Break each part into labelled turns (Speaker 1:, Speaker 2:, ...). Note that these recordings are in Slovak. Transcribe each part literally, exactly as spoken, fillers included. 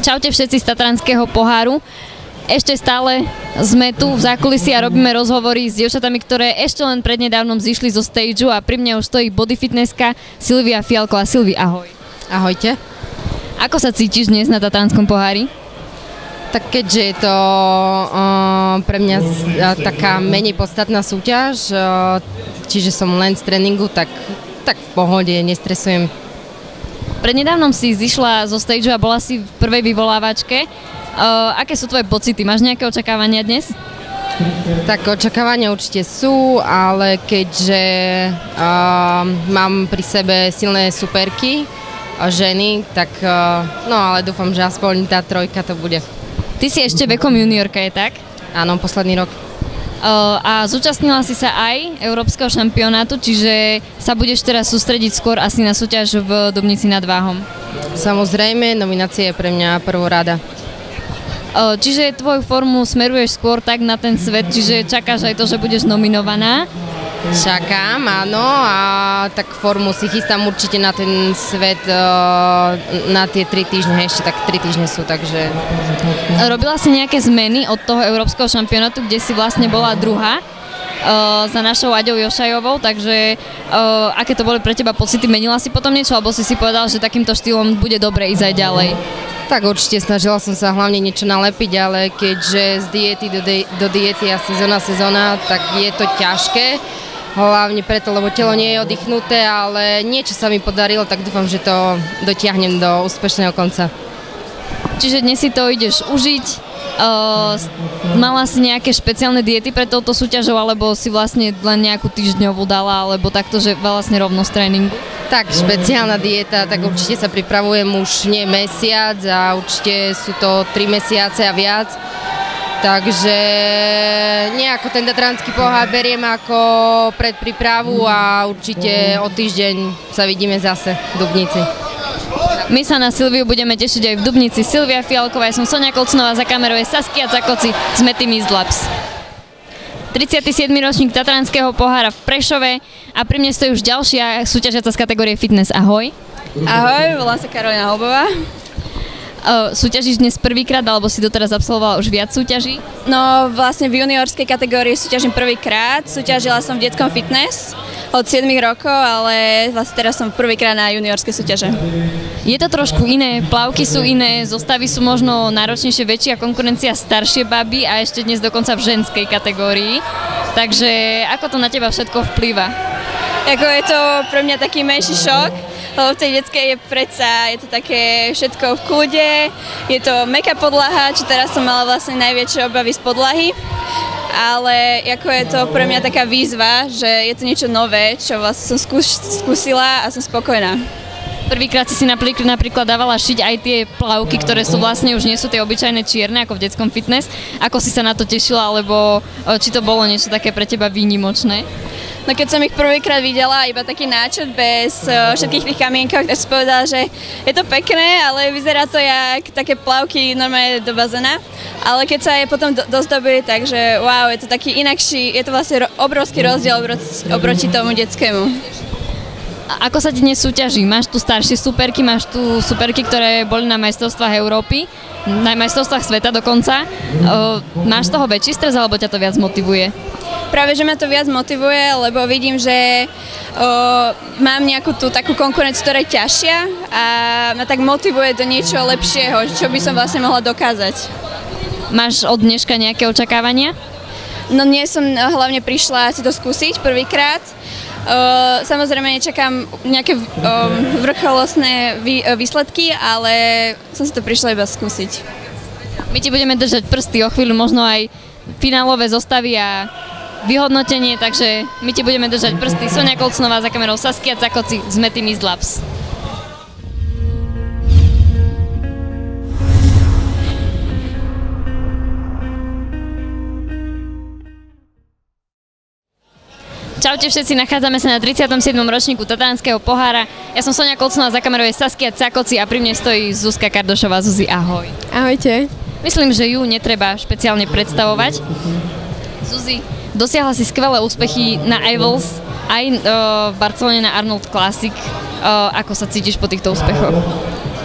Speaker 1: Čaute všetci z Tatranského poháru. Ešte stále sme tu v zákulisí a robíme rozhovory s dievčatami, ktoré ešte len prednedávnom zišli zo stageu a pri mne už stojí body fitnesska Silvia Fialková. Silvi, ahoj.
Speaker 2: Ahojte.
Speaker 1: Ako sa cítiš dnes na Tatranskom pohári?
Speaker 2: Tak keďže je to uh, pre mňa z, uh, taká menej podstatná súťaž, uh, čiže som len z tréningu, tak, tak v pohode, nestresujem.
Speaker 1: Prednedávnom si zišla zo stageu a bola si v prvej vyvolávačke. Uh, aké sú tvoje pocity? Máš nejaké očakávania dnes?
Speaker 2: Tak očakávania určite sú, ale keďže uh, mám pri sebe silné superky, uh, ženy, tak uh, no ale dúfam, že aspoň tá trojka to bude.
Speaker 1: Ty si ešte vekom juniorka, je tak?
Speaker 2: Áno, posledný rok.
Speaker 1: Uh, a zúčastnila si sa aj Európskeho šampionátu, čiže sa budeš teraz sústrediť skôr asi na súťaž v Dubnici nad Váhom.
Speaker 2: Samozrejme, nominácia je pre mňa prvorada.
Speaker 1: Uh, čiže tvoju formu smeruješ skôr tak na ten svet, čiže čakáš aj to, že budeš nominovaná?
Speaker 2: Čakám, áno, a tak formu si chystám určite na ten svet uh, na tie tri týždne, ešte tak tri týždne sú, takže...
Speaker 1: Robila si nejaké zmeny od toho Európskeho šampionátu, kde si vlastne bola druhá uh, za našou Aďou Jošajovou, takže uh, aké to boli pre teba pocity? Menila si potom niečo, alebo si si povedal, že takýmto štýlom bude dobre ísť aj ďalej?
Speaker 2: Tak určite snažila som sa hlavne niečo nalepiť, ale keďže z diety do, di- do diety a sezóna sezóna, tak je to ťažké. Hlavne preto, lebo telo nie je oddychnuté, ale niečo sa mi podarilo, tak dúfam, že to dotiahnem do úspešného konca.
Speaker 1: Čiže dnes si to ideš užiť. Uh, mala si nejaké špeciálne diety pre touto súťažou, alebo si vlastne len nejakú týždňovú dala, alebo takto, že vlastne rovno z tréningu?
Speaker 2: Tak, špeciálna dieta, tak určite sa pripravujem už nie mesiac a určite sú to tri mesiace a viac. Takže nejako ten tatranský pohár beriem ako predprípravu a určite o týždeň sa vidíme zase v Dubnici.
Speaker 1: My sa na Silviu budeme tešiť aj v Dubnici. Silvia Fialková, ja som Sonia Kolcnová, za kamerou je Saskia Cakoci z Mety Mist Labs. tridsiaty siedmy ročník Tatranského pohára v Prešove a pri mne stojí už ďalšia súťažiaca z kategórie fitness. Ahoj.
Speaker 3: Ahoj, volám sa Karolina Holbová.
Speaker 1: Uh, súťažíš dnes prvýkrát, alebo si doteraz absolvovala už viac súťaží?
Speaker 3: No vlastne v juniorskej kategórii súťažím prvýkrát. Súťažila som v detskom fitness od siedmich rokov, ale vlastne teraz som prvýkrát na juniorskej súťaže.
Speaker 1: Je to trošku iné, plavky sú iné, zostavy sú možno náročnejšie, väčšia konkurencia, staršie baby a ešte dnes dokonca v ženskej kategórii. Takže ako to na teba všetko vplýva?
Speaker 3: Jako je to pre mňa taký menší šok, lebo v tej detskej je predsa, je to také všetko v kľude, je to mäkká podlaha, čo teraz som mala vlastne najväčšie obavy z podlahy, ale ako je to pre mňa taká výzva, že je to niečo nové, čo vlastne som skúš, skúsila a som spokojná.
Speaker 1: Prvýkrát si si napríklad, napríklad dávala šiť aj tie plavky, ktoré sú vlastne už nie sú tie obyčajné čierne ako v detskom fitness. Ako si sa na to tešila, alebo či to bolo niečo také pre teba výnimočné?
Speaker 3: No keď som ich prvýkrát videla, iba taký náčrt bez uh, všetkých tých kamienkov, tak som povedala, že je to pekné, ale vyzerá to jak také plavky normálne do bazéna. Ale keď sa je potom do, dozdobili, takže wow, je to taký inakší, je to vlastne ro- obrovský rozdiel oproti, oproti tomu detskému.
Speaker 1: A ako sa ti dnes súťaží? Máš tu staršie superky, máš tu superky, ktoré boli na majstrovstvách Európy, na majstrovstvách sveta dokonca. Uh, máš z toho väčší stres, alebo ťa to viac motivuje?
Speaker 3: Práve, že ma to viac motivuje, lebo vidím, že o, mám nejakú tú takú konkurenciu, ktorá je ťažšia a ma tak motivuje do niečo lepšieho, čo by som vlastne mohla dokázať.
Speaker 1: Máš od dneška nejaké očakávania?
Speaker 3: No nie som hlavne prišla si to skúsiť prvýkrát. O, samozrejme nečakám nejaké o, vrcholostné vý, výsledky, ale som si to prišla iba skúsiť.
Speaker 1: My ti budeme držať prsty o chvíľu, možno aj finálové zostavy a vyhodnotenie, takže my ti budeme držať prsty. Sonia Kolcnová, za kamerou Saskia Cakoci z Mety Mist Labs. Čaute všetci, nachádzame sa na tridsiatom siedmom ročníku Tatranského pohára. Ja som Sonia Kolcnová, za kamerou je Saskia Cakoci a pri mne stojí Zuzka Kardošová. Zuzi, ahoj.
Speaker 4: Ahojte.
Speaker 1: Myslím, že ju netreba špeciálne predstavovať. Zuzi, dosiahla si skvelé úspechy na Ivals, aj uh, v Barcelone na Arnold Classic. Uh, ako sa cítiš po týchto úspechoch?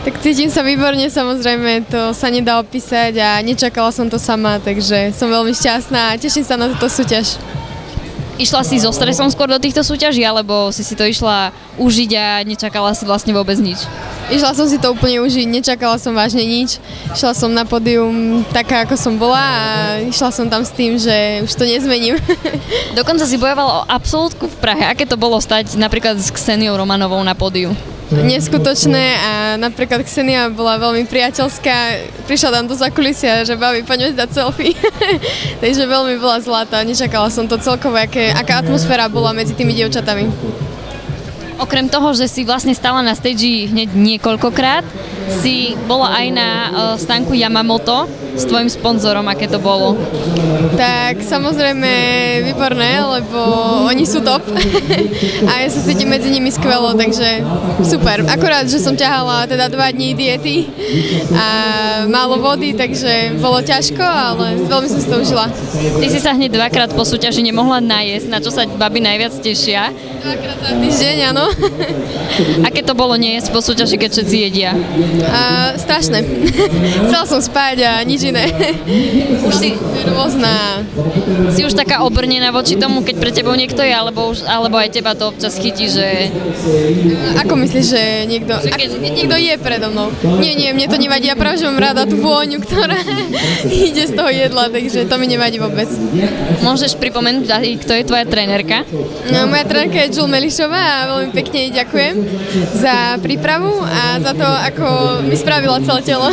Speaker 4: Tak cítim sa výborne, samozrejme, to sa nedá opísať a nečakala som to sama, takže som veľmi šťastná a teším sa na túto súťaž.
Speaker 1: Išla si so stresom skôr do týchto súťaží, alebo si si to išla užiť a nečakala si vlastne vôbec nič?
Speaker 4: Išla som si to úplne užiť, nečakala som vážne nič. Išla som na pódium taká, ako som bola a išla som tam s tým, že už to nezmením.
Speaker 1: Dokonca si bojovala o absolútku v Prahe. Aké to bolo stať napríklad s Kseniou Romanovou na pódiu?
Speaker 4: Neskutočné a napríklad Ksenia bola veľmi priateľská. Prišla tam do zákulisia, že babi, poďme zdať selfie. Takže veľmi bola zlatá, nečakala som to celkovo, aké, aká atmosféra bola medzi tými dievčatami.
Speaker 1: Okrem toho, že si vlastne stala na stage hneď niekoľkokrát, si bola aj na uh, stánku Yamamoto s tvojim sponzorom, aké to bolo?
Speaker 4: Tak samozrejme výborné, lebo oni sú top a ja sa cítim medzi nimi skvelo, takže super. Akorát, že som ťahala teda dva dní diety a málo vody, takže bolo ťažko, ale veľmi som si to užila.
Speaker 1: Ty si sa hneď dvakrát po súťaži nemohla najesť, na čo sa babi najviac tešia?
Speaker 4: Dvakrát za týždeň, áno.
Speaker 1: Aké to bolo nejesť po súťaži, keď všetci jedia?
Speaker 4: A, strašné. Chcela som spať a nič iné. Už si rôzna.
Speaker 1: Si už taká obrnená voči tomu, keď pre tebou niekto je, alebo, už, alebo aj teba to občas chytí, že...
Speaker 4: Ako myslíš, že niekto...
Speaker 1: Že keď...
Speaker 4: Ak, niekto je predo mnou. Nie, nie, mne to nevadí, ja práve, že mám rada tú vôňu, ktorá ide z toho jedla, takže to mi nevadí vôbec.
Speaker 1: Môžeš pripomenúť, kto je tvoja trénerka?
Speaker 4: No, moja trénerka je Jul Melišová a veľmi pekne jej ďakujem za prípravu a za to, ako mi spravila celé telo.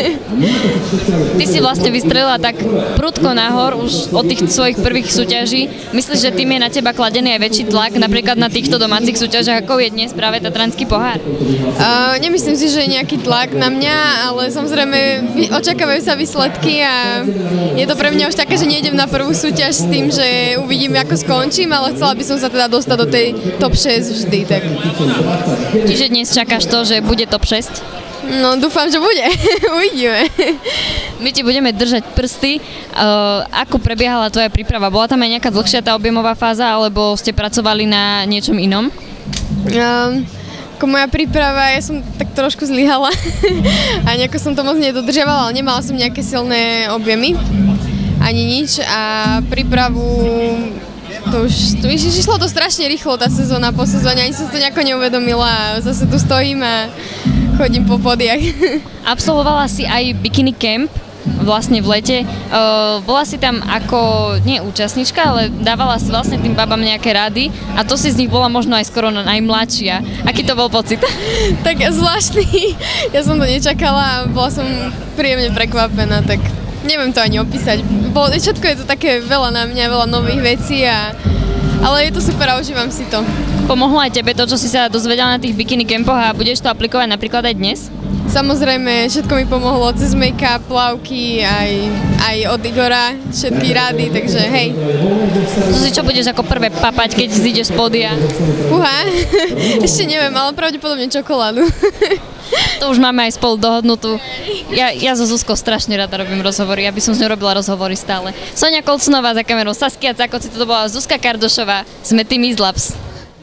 Speaker 1: Ty si vlastne vystrelila tak prudko nahor už od tých svojich prvých súťaží. Myslíš, že tým je na teba kladený aj väčší tlak, napríklad na týchto domácich súťažiach, ako je dnes práve Tatranský pohár?
Speaker 4: Uh, nemyslím si, že je nejaký tlak na mňa, ale samozrejme očakávajú sa výsledky a je to pre mňa už také, že nejdem na prvú súťaž s tým, že uvidím, ako skončím, ale chcela by som sa teda dostať do tej top šesť vždy. Tak.
Speaker 1: Čiže dnes čakáš to, že bude top šesť?
Speaker 4: No, dúfam, že bude. Uvidíme.
Speaker 1: My ti budeme držať prsty. Uh, ako prebiehala tvoja príprava? Bola tam aj nejaká dlhšia tá objemová fáza, alebo ste pracovali na niečom inom?
Speaker 4: Um, ako moja príprava, ja som tak trošku zlyhala a nejako som to moc nedodržiavala, ale nemala som nejaké silné objemy, ani nič a prípravu to už, to už išlo to strašne rýchlo, tá sezóna po sezóne, ani som to nejako neuvedomila a zase tu stojím a chodím po podiach.
Speaker 1: Absolvovala si aj bikini camp vlastne v lete. Uh, bola si tam ako, nie účastnička, ale dávala si vlastne tým babám nejaké rady a to si z nich bola možno aj skoro najmladšia. Aký to bol pocit?
Speaker 4: Tak zvláštny. Ja som to nečakala a bola som príjemne prekvapená, tak neviem to ani opísať. Bolo, všetko je to také veľa na mňa, veľa nových vecí, a, ale je to super a užívam si to.
Speaker 1: Pomohlo aj tebe to, čo si sa dozvedela na tých bikini campoch a budeš to aplikovať napríklad aj dnes?
Speaker 4: Samozrejme, všetko mi pomohlo, cez make-up, plavky, aj, aj od Igora, všetky rady, takže hej.
Speaker 1: Zuzi, čo budeš ako prvé papať, keď zídeš z pódia?
Speaker 4: Fúha, ešte neviem, ale pravdepodobne čokoládu.
Speaker 1: To už máme aj spolu dohodnutú. Ja, ja so Zuzkou strašne rada robím rozhovory, ja by som s ňou robila rozhovory stále. Sonia Kolcunová za kamerou, Saskia Cakoci, toto bola Zuzka Kardošová, sme Team East Labs.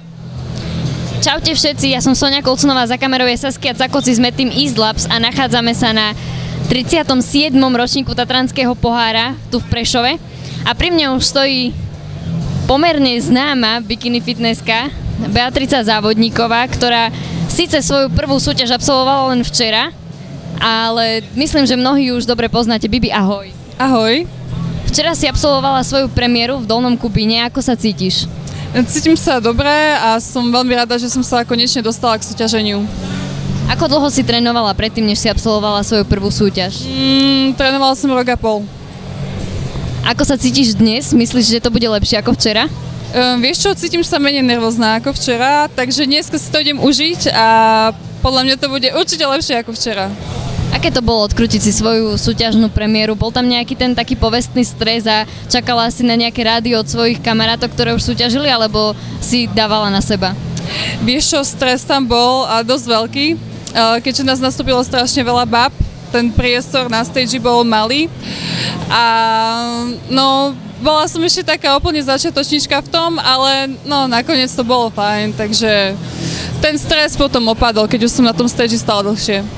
Speaker 1: Čaute všetci, ja som Sonia Kolcunová, za kamerou je Saskia Cakoci, sme Team East Labs a nachádzame sa na tridsiatom siedmom ročníku Tatranského pohára tu v Prešove. A pri mne už stojí pomerne známa bikini fitnesska Beatrica Závodníková, ktorá síce svoju prvú súťaž absolvovala len včera, ale myslím, že mnohí už dobre poznáte. Bibi, ahoj.
Speaker 5: Ahoj.
Speaker 1: Včera si absolvovala svoju premiéru v Dolnom Kubíne, ako sa cítiš?
Speaker 5: Cítim sa dobre a som veľmi rada, že som sa konečne dostala k súťaženiu.
Speaker 1: Ako dlho si trénovala predtým, než si absolvovala svoju prvú súťaž?
Speaker 5: Mm, trénovala som rok a pol.
Speaker 1: Ako sa cítiš dnes? Myslíš, že to bude lepšie ako včera?
Speaker 5: Um, vieš čo, cítim sa menej nervózna ako včera, takže dnes si to idem užiť a podľa mňa to bude určite lepšie ako včera.
Speaker 1: Aké to bolo odkrútiť si svoju súťažnú premiéru? Bol tam nejaký ten taký povestný stres a čakala si na nejaké rády od svojich kamarátov, ktoré už súťažili, alebo si dávala na seba?
Speaker 5: Vieš čo, stres tam bol a dosť veľký, keďže nás nastúpilo strašne veľa bab, ten priestor na stage bol malý a no, bola som ešte taká úplne začiatočnička v tom, ale no, nakoniec to bolo fajn, takže ten stres potom opadol, keď už som na tom stage stále dlhšie.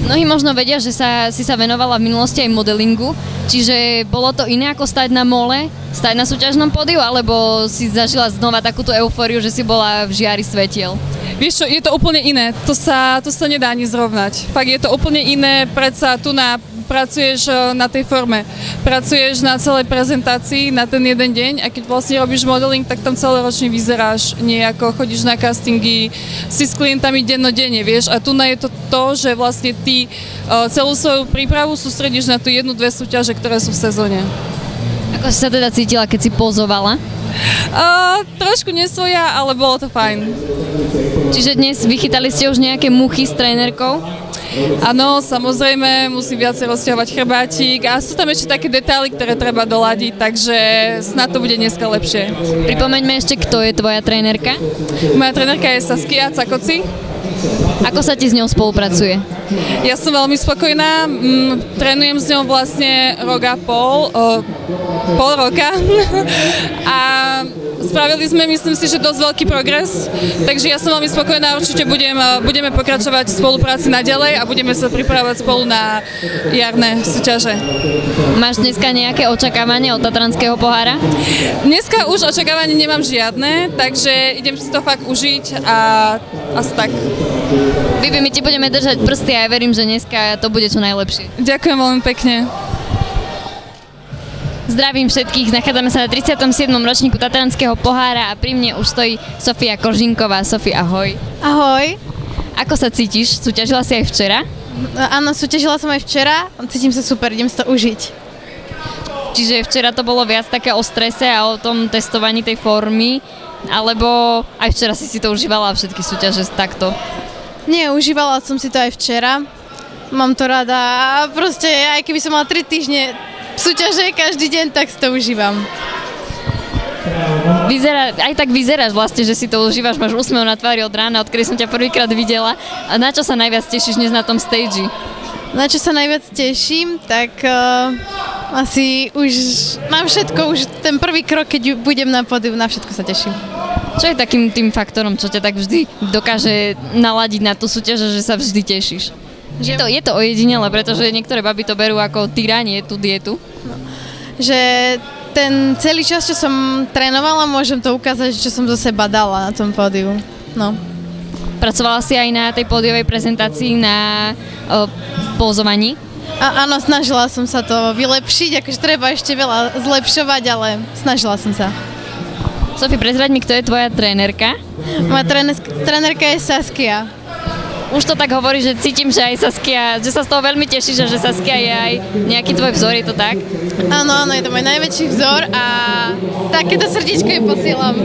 Speaker 1: Mnohí možno vedia, že sa, si sa venovala v minulosti aj modelingu, čiže bolo to iné ako stať na mole, stať na súťažnom pódiu, alebo si zažila znova takúto eufóriu, že si bola v žiari svetiel?
Speaker 5: Vieš čo, je to úplne iné, to sa, to sa nedá ani zrovnať. Fakt je to úplne iné, predsa tu na pracuješ na tej forme, pracuješ na celej prezentácii na ten jeden deň a keď vlastne robíš modeling, tak tam celoročne vyzeráš nejako, chodíš na castingy, si s klientami dennodenne, vieš, a tu na je to to, že vlastne ty celú svoju prípravu sústredíš na tú jednu, dve súťaže, ktoré sú v sezóne.
Speaker 1: Ako si sa teda cítila, keď si pozovala?
Speaker 5: Uh, trošku nesvoja, ale bolo to fajn.
Speaker 1: Čiže dnes vychytali ste už nejaké muchy s trénerkou?
Speaker 5: Áno, samozrejme, musím viacej rozťahovať chrbátik a sú tam ešte také detaily, ktoré treba doladiť, takže snad to bude dneska lepšie.
Speaker 1: Pripomeňme ešte, kto je tvoja trénerka?
Speaker 5: Moja trénerka je Saskia Cakoci.
Speaker 1: Ako sa ti s ňou spolupracuje?
Speaker 5: Ja som veľmi spokojná, mm, trénujem s ňou vlastne rok a pol, o, pol roka a spravili sme, myslím si, že dosť veľký progres, takže ja som veľmi spokojná a určite budem, budeme pokračovať v spolupráci naďalej a budeme sa pripravovať spolu na jarné súťaže.
Speaker 1: Máš dneska nejaké očakávanie od Tatranského pohára?
Speaker 5: Dneska už očakávanie nemám žiadne, takže idem si to fakt užiť a asi tak.
Speaker 1: Bibi, my ti budeme držať prsty a ja verím, že dneska to bude čo najlepšie.
Speaker 5: Ďakujem veľmi pekne.
Speaker 1: Zdravím všetkých, nachádzame sa na tridsiatom siedmom ročníku Tatranského pohára a pri mne už stojí Sofia Kožinková. Sofi, ahoj.
Speaker 4: Ahoj.
Speaker 1: Ako sa cítiš? Súťažila si aj včera?
Speaker 4: Áno, súťažila som aj včera, cítim sa super, idem si to užiť.
Speaker 1: Čiže včera to bolo viac také o strese a o tom testovaní tej formy, alebo aj včera si si to užívala a všetky súťaže takto?
Speaker 4: Nie, užívala som si to aj včera. Mám to rada a proste aj keby som mala tri týždne súťaže každý deň, tak si to užívam.
Speaker 1: Vyzerá, aj tak vyzeráš vlastne, že si to užívaš, máš úsmev na tvári od rána, odkedy som ťa prvýkrát videla. A na čo sa najviac tešíš dnes na tom stage?
Speaker 4: Na čo sa najviac teším, tak uh, asi už na všetko, už ten prvý krok, keď budem na pódiu, na všetko sa teším.
Speaker 1: Čo je takým tým faktorom, čo ťa tak vždy dokáže naladiť na tú súťaž, že sa vždy tešíš? Je to, je to ojedinele, pretože niektoré baby to berú ako tyranie, tú dietu.
Speaker 4: No. Že ten celý čas, čo som trénovala, môžem to ukázať, čo som zo seba dala na tom pódiu. No.
Speaker 1: Pracovala si aj na tej pódiovej prezentácii na o, pózovaní?
Speaker 4: A, áno, snažila som sa to vylepšiť, akože treba ešte veľa zlepšovať, ale snažila som sa.
Speaker 1: Sofi, prezraď mi, kto je tvoja trénerka?
Speaker 4: Moja trénerka je Saskia.
Speaker 1: Už to tak hovorí, že cítim, že aj Saskia, že sa z toho veľmi tešíš, že Saskia je aj nejaký tvoj vzor, je to tak?
Speaker 4: Áno, áno, je to môj najväčší vzor a takéto srdíčko jej posielam.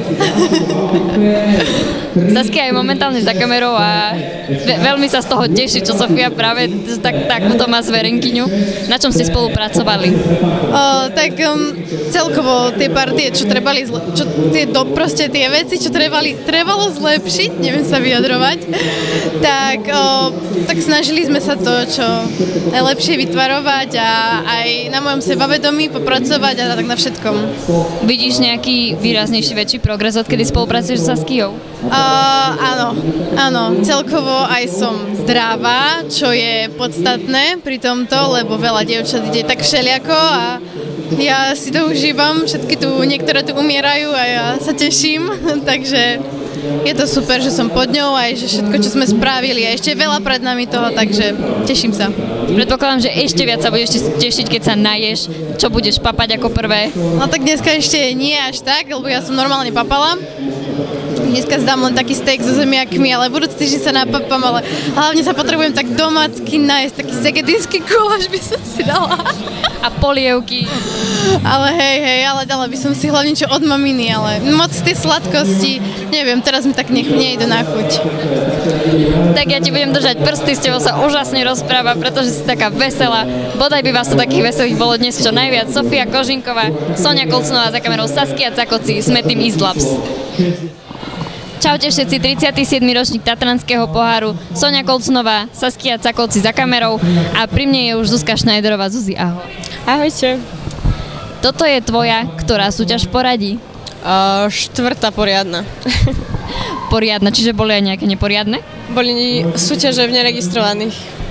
Speaker 1: Saskia je momentálne za kamerou a ve- veľmi sa z toho teší, čo Sofia práve tak, takúto má zverenkyňu. Na čom ste spolupracovali?
Speaker 4: O, tak um, celkovo tie partie, čo trebali, zle- čo tie, do, proste tie veci, čo trebali, trebalo zlepšiť, neviem sa vyjadrovať, tak Tak, o, tak snažili sme sa to, čo najlepšie vytvarovať a aj na mojom sebavedomí popracovať a tak na všetkom.
Speaker 1: Vidíš nejaký výraznejší väčší progres, odkedy spolupracuješ s Saskiou?
Speaker 4: Uh, áno, áno, celkovo aj som zdravá, čo je podstatné pri tomto, lebo veľa dievčat ide tak všeliako a ja si to užívam, všetky tu, niektoré tu umierajú a ja sa teším, takže je to super, že som pod ňou aj že všetko, čo sme spravili a ešte veľa pred nami toho, takže teším sa.
Speaker 1: Predpokladám, že ešte viac sa budeš tešiť, keď sa naješ, čo budeš papať ako prvé.
Speaker 4: No tak dneska ešte nie až tak, lebo ja som normálne papala. Dneska zdám len taký steak so zemiakmi, ale budúci týždeň sa napapam, ale hlavne sa potrebujem tak domácky nájsť, taký segedinský guláš by som si dala.
Speaker 1: A polievky.
Speaker 4: Ale hej, hej, ale dala by som si hlavne čo od maminy, ale moc tie sladkosti, neviem, teraz mi tak nech nejdu na chuť.
Speaker 1: Tak ja ti budem držať prsty, s tebou sa úžasne rozpráva, pretože si taká veselá. Bodaj by vás to takých veselých bolo dnes čo najviac. Sofia Kožinková, Sonia Kolcnová za kamerou, Saskia Cakoci, sme tým East Labs. Čaute všetci, tridsiaty siedmy ročník Tatranského poháru, Sonia Kolcnová, Saskia Cakoci za kamerou a pri mne je už Zuzka Šnajderová. Zuzi, ahoj.
Speaker 6: Ahojte.
Speaker 1: Toto je tvoja, ktorá súťaž poradí?
Speaker 6: Uh, štvrtá poriadna.
Speaker 1: Poriadna, čiže boli aj nejaké neporiadne?
Speaker 6: Boli súťaže v neregistrovaných.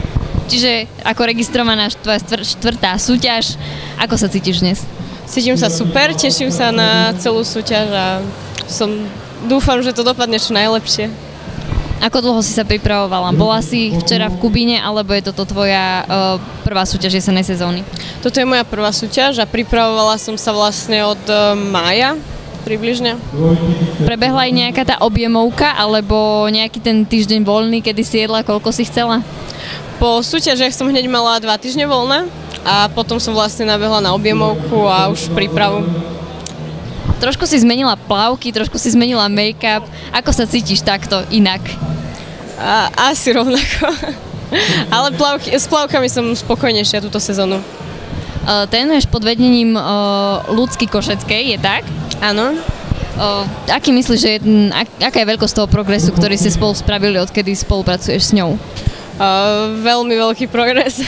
Speaker 1: Čiže ako registrovaná tvoja štvrtá súťaž, ako sa cítiš dnes?
Speaker 6: Cítim sa super, teším sa na celú súťaž a som, dúfam, že to dopadne čo najlepšie.
Speaker 1: Ako dlho si sa pripravovala? Bola si včera v Kubíne, alebo je toto tvoja uh, prvá súťaž jesennej sezóny?
Speaker 6: Toto je moja prvá súťaž a pripravovala som sa vlastne od uh, mája približne.
Speaker 1: Prebehla aj nejaká tá objemovka, alebo nejaký ten týždeň voľný, kedy si jedla, koľko si chcela?
Speaker 6: Po súťažiach som hneď mala dva týždne voľné a potom som vlastne nabehla na objemovku a už prípravu.
Speaker 1: Trošku si zmenila plavky, trošku si zmenila make-up. Ako sa cítiš takto inak?
Speaker 6: A, asi rovnako. Ale plavky, s plavkami som spokojnejšia túto sezónu.
Speaker 1: Uh, trénuješ pod vedením uh, Ľudsky Košeckej, je tak?
Speaker 6: Áno.
Speaker 1: Uh, aký myslíš, že je, ak, aká je veľkosť toho progresu, ktorý ste spolu spravili, odkedy spolupracuješ s ňou?
Speaker 6: Uh, veľmi veľký progres.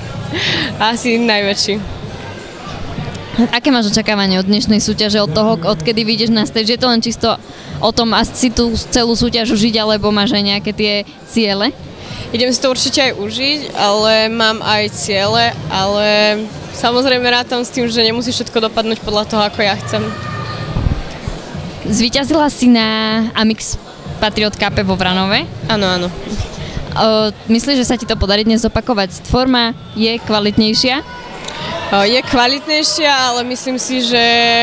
Speaker 6: Asi najväčší.
Speaker 1: Aké máš očakávanie od dnešnej súťaže, od toho, odkedy vyjdeš na stage? Je to len čisto o tom asi tú celú súťaž užiť, alebo máš aj nejaké tie ciele?
Speaker 6: Idem si to určite aj užiť, ale mám aj ciele, ale samozrejme rátam s tým, že nemusí všetko dopadnúť podľa toho, ako ja chcem.
Speaker 1: Zvíťazila si na Amix Patriot Cup vo Vranove?
Speaker 6: Áno, áno.
Speaker 1: Uh, myslíš, že sa ti to podarí dnes zopakovať? Forma je kvalitnejšia?
Speaker 6: Uh, je kvalitnejšia, ale myslím si, že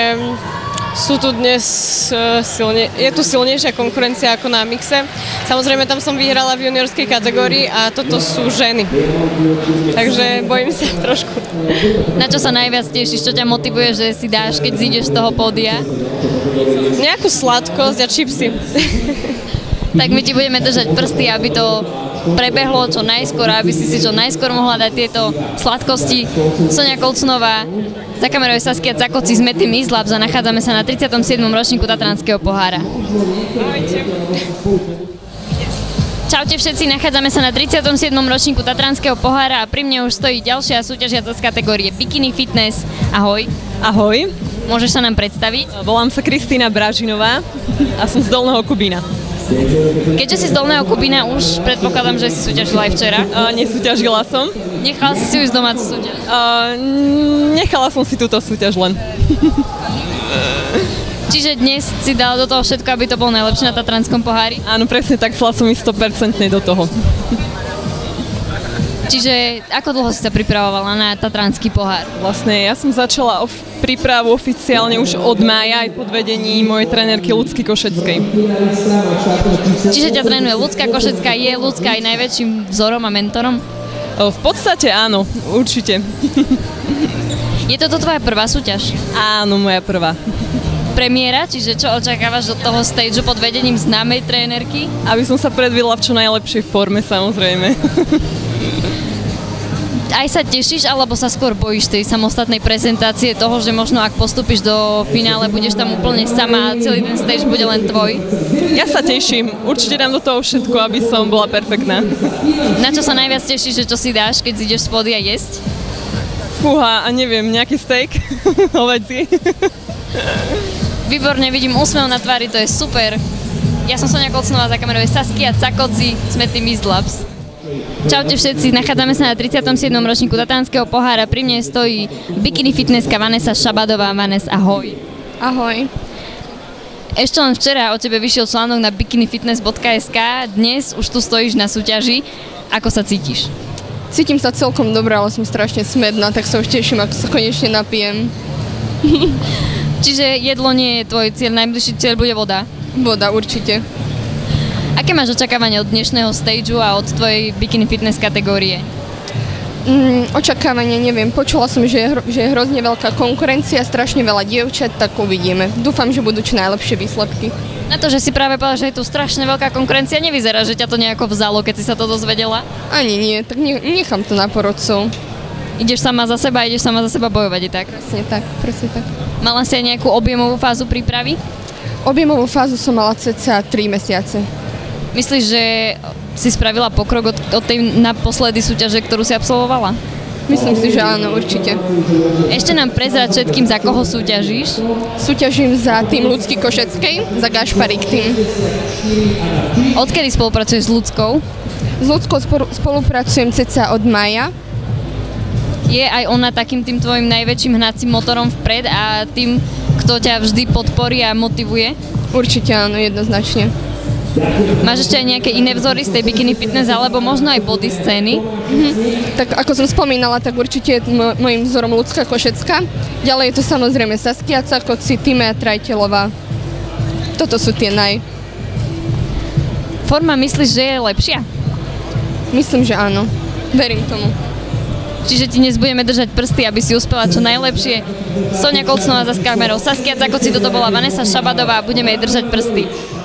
Speaker 6: sú tu dnes uh, silne, je tu silnejšia konkurencia ako na Mixe. Samozrejme, tam som vyhrala v juniorskej kategórii a toto sú ženy. Takže bojím sa trošku.
Speaker 1: Na čo sa najviac tešíš? Čo ťa motivuje, že si dáš, keď zídeš z toho pódia?
Speaker 6: Nejakú sladkosť a čipsy.
Speaker 1: Tak my ti budeme držať prsty, aby to prebehlo čo najskôr, aby si si čo najskôr mohla dať tieto sladkosti. Soňa Kolcunová, za kamerou je Saskia Cakoci z Mety Mizlabs a nachádzame sa na tridsiatom siedmom ročníku Tatranského pohára. Čaute všetci, nachádzame sa na tridsiatom siedmom ročníku Tatranského pohára a pri mne už stojí ďalšia súťažiaca z kategórie Bikini Fitness. Ahoj.
Speaker 7: Ahoj.
Speaker 1: Môžeš sa nám predstaviť?
Speaker 7: Volám sa Kristýna Bražinová a som z Dolného Kubína.
Speaker 1: Keďže si z Dolného Kubína, už predpokladám, že si súťažila aj včera.
Speaker 7: Uh, nesúťažila som.
Speaker 1: Nechala si si už domácu súťaž?
Speaker 7: Uh, nechala som si túto súťaž len.
Speaker 1: Čiže dnes si dala do toho všetko, aby to bolo najlepšie na Tatranskom pohári?
Speaker 7: Áno, presne tak, šla som ísť sto percent do toho.
Speaker 1: Čiže ako dlho si sa pripravovala na Tatranský pohár?
Speaker 7: Vlastne ja som začala of- prípravu oficiálne už od mája aj pod vedením mojej trenérky Ľudsky Košeckej.
Speaker 1: Čiže ťa trénuje Ľudská Košecká, je Ľudská aj najväčším vzorom a mentorom?
Speaker 7: Uh, v podstate áno, určite.
Speaker 1: Je toto tvoja prvá súťaž?
Speaker 7: Áno, moja prvá.
Speaker 1: Premiéra, čiže čo očakávaš od toho stageu pod vedením známej trénerky?
Speaker 7: Aby som sa predviedla v čo najlepšej forme, samozrejme.
Speaker 1: Aj sa tešíš, alebo sa skôr bojíš tej samostatnej prezentácie toho, že možno ak postúpiš do finále, budeš tam úplne sama a celý ten stage bude len tvoj?
Speaker 7: Ja sa teším, určite dám do toho všetko, aby som bola perfektná.
Speaker 1: Na čo sa najviac tešíš, že čo si dáš, keď ideš z pódia jesť?
Speaker 7: Fúha, a neviem, nejaký steak, hovädzí.
Speaker 1: Výborne, vidím úsmev na tvári, to je super. Ja som Soňa Kolcunová, za kamerou je Saskia Cakoci z Mety Mizlabs. Čaute všetci, nachádzame sa na tridsiatom siedmom ročníku Tatranského pohára. Pri mne stojí Bikini Fitnesska Vanessa Šabadová. Vanes, ahoj.
Speaker 4: Ahoj.
Speaker 1: Ešte len včera o tebe vyšiel článok na bikinifitness bodka es ká. Dnes už tu stojíš na súťaži. Ako sa cítiš?
Speaker 4: Cítim sa celkom dobre, ale som strašne smedná, tak sa už teším, ako sa konečne napijem.
Speaker 1: Čiže jedlo nie je tvoj cieľ, najbližší cieľ bude voda?
Speaker 4: Voda, určite.
Speaker 1: Aké máš očakávanie od dnešného stageu a od tvojej bikini fitness kategórie?
Speaker 4: Mm, očakávanie, neviem. Počula som, že je, hro, že je hrozne veľká konkurencia, strašne veľa dievčat, tak uvidíme. Dúfam, že budú čo najlepšie výsledky.
Speaker 1: Na to, že si práve povedala, že je tu strašne veľká konkurencia, nevyzerá, že ťa to nejako vzalo, keď si sa to dozvedela?
Speaker 4: Ani nie, tak ne, nechám to na porodcov.
Speaker 1: Ideš sama za seba, ideš sama za seba bojovať, je tak?
Speaker 4: Presne tak, presne tak.
Speaker 1: Mala si aj nejakú objemovú fázu prípravy?
Speaker 4: Objemovú fázu som mala cca tri mesiace.
Speaker 1: Myslíš, že si spravila pokrok od, od tej naposledy súťaže, ktorú si absolvovala?
Speaker 4: Myslím si, že áno, určite.
Speaker 1: Ešte nám prezrať všetkým, za koho súťažíš?
Speaker 4: Súťažím za tým Ľudsky Košeckej, za Gašparík tým.
Speaker 1: Odkedy spolupracuješ s Ľudskou?
Speaker 8: S Ľudskou spolupracujem cca od mája.
Speaker 1: Je aj ona takým tým tvojim najväčším hnacím motorom vpred a tým, kto ťa vždy podporí a motivuje?
Speaker 8: Určite áno, jednoznačne.
Speaker 1: Máš ešte aj nejaké iné vzory z tej bikini fitness alebo možno aj body scény?
Speaker 8: Mhm. Tak ako som spomínala, tak určite je m- môjim vzorom Ľudská Košecká. Ďalej je to samozrejme Saskia Cakoci, Tímea Trajtelová. Toto sú tie naj.
Speaker 1: Forma myslíš, že je lepšia?
Speaker 8: Myslím, že áno. Verím tomu.
Speaker 1: Čiže ti dnes budeme držať prsty, aby si uspela čo najlepšie. Soňa Kolcnová za kamerou, Saskia Cakoci, toto bola Vanessa Šabadová a budeme jej držať prsty.